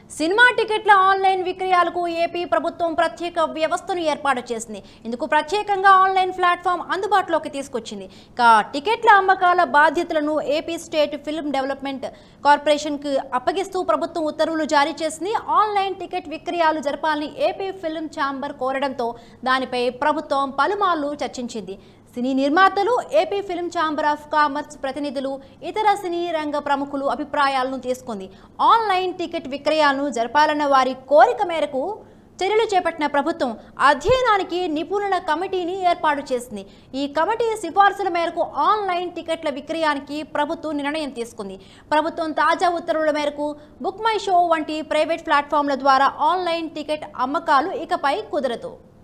Cinema టికెట్ల online విక్రయాలకు AP ప్రభుత్వం ప్రత్యేక వ్యవస్థను ఏర్పాటు చేసింది. ఇందుకు ప్రత్యేకంగా ఆన్లైన్ ప్లాట్ఫామ్ అందుబాటులోకి తీసుకొచ్చింది. టికెట్ల అమ్మకాల బాధ్యతలను ఏపీ స్టేట్ ఫిల్మ్ డెవలప్మెంట్ కార్పొరేషన్కు అప్పగిస్తూ ప్రభుత్వం ఉత్తర్వులు జారీ చేసింది. ఆన్లైన్ టికెట్ విక్రయాలు జరపాలని ఏపీ ఫిల్మ్ ఛాంబర్ కోరడంతో దానిపై ప్రభుత్వం పలుమార్లు చర్చించింది. సినీ నిర్మాతలు, AP film chamber of commerce ప్రతినిధులు, ఇతర సినీ రంగ ప్రముఖులు అభిప్రాయాలను తీసుకుంది. ఆన్లైన్ టికెట్ విక్రయాలను జరపాలన్న వారి కోరిక మేరకు చర్యలు చేపట్టిన ప్రభుత్వం అధ్యయనానికి నిపుణుల కమిటీని ఏర్పాటు చేసింది. ఈ కమిటీ సిఫార్సుల మేరకు ఆన్లైన్ టికెట్ల విక్రయానికి ప్రభుత్వం నిర్ణయం తీసుకుంది. ప్రభుత్వం తాజా ఉత్తర్వుల మేరకు బుక్ మై షో వంటి ప్రైవేట్ ప్లాట్ఫామ్ల ద్వారా ఆన్లైన్ టికెట్ అమ్మకాలు ఇకపై కుదరదు.